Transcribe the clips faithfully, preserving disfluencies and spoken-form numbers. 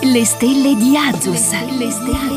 Le stelle di Azus. Le stelle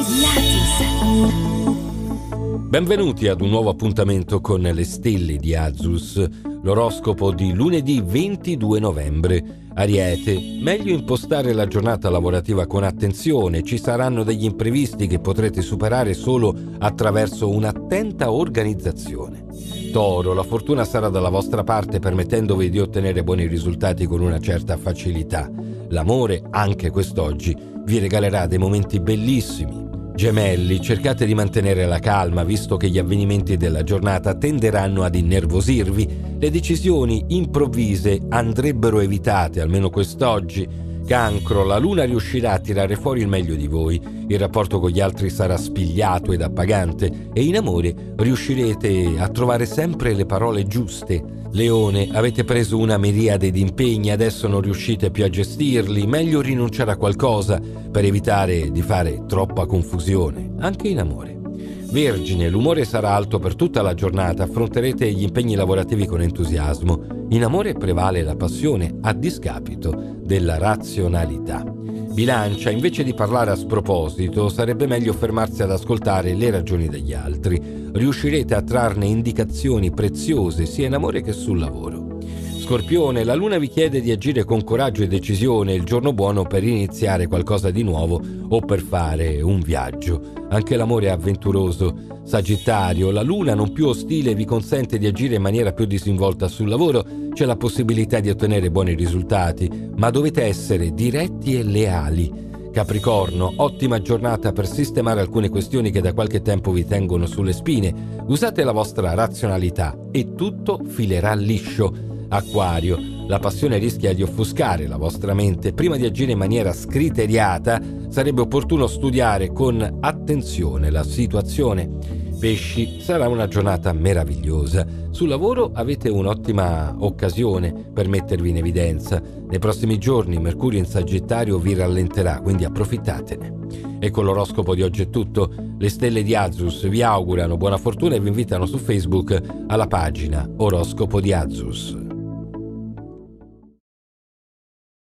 di Azus. Benvenuti ad un nuovo appuntamento con le stelle di Azus, l'oroscopo di lunedì ventidue novembre. Ariete, meglio impostare la giornata lavorativa con attenzione, ci saranno degli imprevisti che potrete superare solo attraverso un'attenta organizzazione. Toro, la fortuna sarà dalla vostra parte permettendovi di ottenere buoni risultati con una certa facilità. L'amore, anche quest'oggi, vi regalerà dei momenti bellissimi. Gemelli, cercate di mantenere la calma visto che gli avvenimenti della giornata tenderanno ad innervosirvi. Le decisioni improvvise andrebbero evitate, almeno quest'oggi. Cancro, la luna riuscirà a tirare fuori il meglio di voi. Il rapporto con gli altri sarà spigliato ed appagante e in amore riuscirete a trovare sempre le parole giuste. Leone, avete preso una miriade di impegni, adesso non riuscite più a gestirli, meglio rinunciare a qualcosa per evitare di fare troppa confusione, anche in amore. Vergine, l'umore sarà alto per tutta la giornata, affronterete gli impegni lavorativi con entusiasmo. In amore prevale la passione a discapito della razionalità. Bilancia, invece di parlare a sproposito, sarebbe meglio fermarsi ad ascoltare le ragioni degli altri. Riuscirete a trarne indicazioni preziose sia in amore che sul lavoro. Scorpione, la luna vi chiede di agire con coraggio e decisione, il giorno buono per iniziare qualcosa di nuovo o per fare un viaggio. Anche l'amore è avventuroso. Sagittario, la luna non più ostile vi consente di agire in maniera più disinvolta sul lavoro, c'è la possibilità di ottenere buoni risultati, ma dovete essere diretti e leali. Capricorno, ottima giornata per sistemare alcune questioni che da qualche tempo vi tengono sulle spine. Usate la vostra razionalità e tutto filerà liscio. Acquario, la passione rischia di offuscare la vostra mente. Prima di agire in maniera scriteriata, sarebbe opportuno studiare con attenzione la situazione. Pesci, sarà una giornata meravigliosa. Sul lavoro avete un'ottima occasione per mettervi in evidenza. Nei prossimi giorni Mercurio in Sagittario vi rallenterà, quindi approfittatene. E con l'oroscopo di oggi è tutto. Le stelle di Azus vi augurano buona fortuna e vi invitano su Facebook alla pagina Oroscopo di Azus.